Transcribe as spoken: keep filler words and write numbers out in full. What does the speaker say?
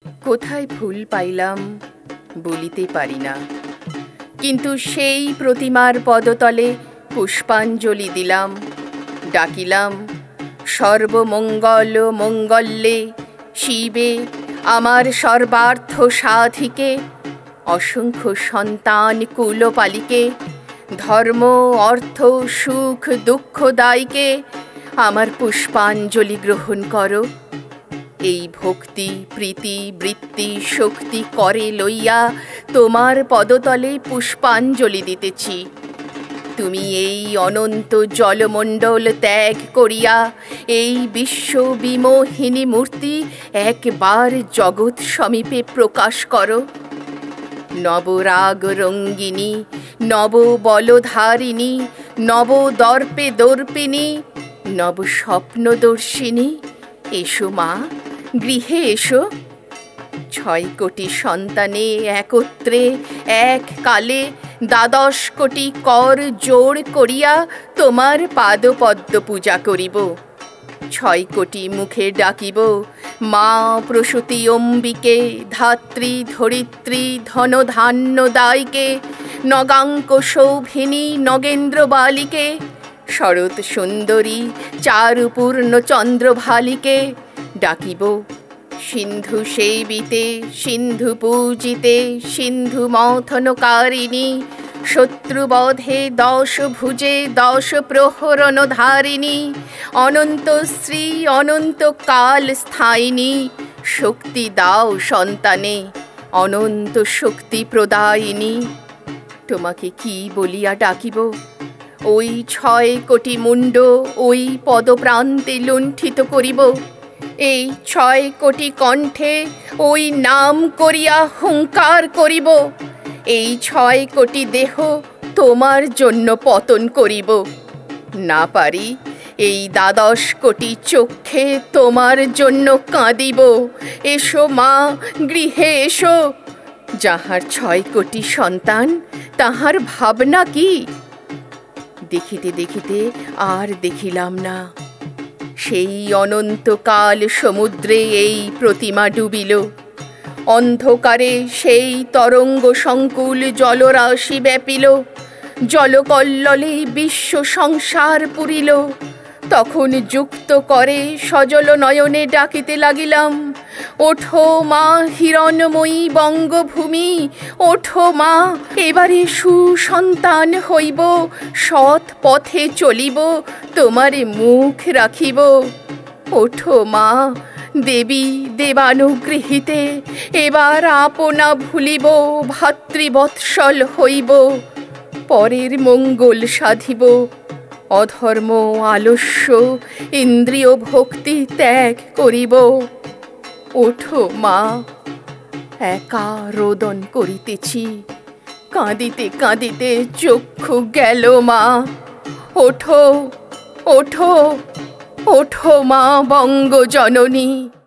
কোথায় ভুল পাইলাম বলিতে পারি না, কিন্তু সেই প্রতিমার পদতলে পুষ্পাঞ্জলি দিলাম, ডাকিলাম সর্বমঙ্গল মঙ্গলে শিবে আমার সর্বার্থ সাধিকে, অসংখ্য সন্তান কুলপালিকে, ধর্ম অর্থ সুখ দুঃখদায়ীকে আমার পুষ্পাঞ্জলি গ্রহণ করো। এই ভক্তি প্রীতি বৃত্তি শক্তি করে লইয়া তোমার পদতলে পুষ্পাঞ্জলি দিতেছি। তুমি এই অনন্ত জলমণ্ডল ত্যাগ করিয়া এই বিশ্ব বিমোহিনী মূর্তি একবার জগৎ সমীপে প্রকাশ করো। নবরাগ রঙ্গিনী নব বলধারিণী নব দর্পে দর্পিনী নব স্বপ্নদর্শিনী, এসো মা, গৃহে এসো। ছয় কোটি সন্তানে একত্রে এক কালে দ্বাদশ কোটি কর জোড় করিয়া তোমার পাদপদ্ম পূজা করিব। ছয় কোটি মুখে ডাকিব মা প্রসূতি অম্বিকে, ধাত্রী ধরিত্রী ধনধান্য দায়কে, নগাঙ্ক শোভিনী নগেন্দ্র বালিকে, শরৎ সুন্দরী চারুপূর্ণ চন্দ্রভালিকে ডাকিব। সিন্ধু সেবিতে সিন্ধু পূজিতে সিন্ধু মথনকারিণী, শত্রুবধে দশ ভুজে দশ প্রহরণ ধারিণী, অনন্ত শ্রী অনন্ত কাল স্থায়িনী, শক্তি দাও সন্তানে অনন্ত শক্তি প্রদায়িনী। তোমাকে কি বলিয়া ডাকিব? ওই ছয় কোটি মুণ্ড ওই পদপ্রান্তে লুণ্ঠিত করিব। এই ছয় কোটি কণ্ঠে ওই নাম করিয়া হুঙ্কার করিব। এই ছয় কোটি দেহ তোমার জন্য পতন করিব। না পারি এই দ্বাদশ কোটি চক্ষে তোমার জন্য কাঁদিব। এসো মা, গৃহে এসো। যাহার ছয় কোটি সন্তান তাহার ভাবনা কি? দেখিতে দেখিতে আর দেখিলাম না। সেই অনন্তকাল সমুদ্রে এই প্রতিমা ডুবিল। অন্ধকারে সেই তরঙ্গ সংকুল জলরাশি ব্যাপিল। জলকল্ললে বিশ্ব সংসার পুরিল। তখন যুক্ত করে সজল নয়নে ডাকিতে লাগিলাম, ওঠো মা হিরণময়ী বঙ্গভূমি, ওঠো মা, এবারে সুসন্তান হইব, সৎ পথে চলিব, তোমারে মুখ রাখিব। ওঠো মা দেবী দেবানুগৃহীতে, এবার আপনা ভুলিব, ভাতৃবৎসল হইব, পরের মঙ্গল সাধিব। অধর্ম আলস্য ইন্দ্রিয় ভক্তি ত্যাগ করিব। ওঠো মা, একা রোদন করিতেছি, কাঁদিতে কাঁদিতে চক্ষু গেল মা। ওঠো ওঠো ওঠো মা বঙ্গজননী।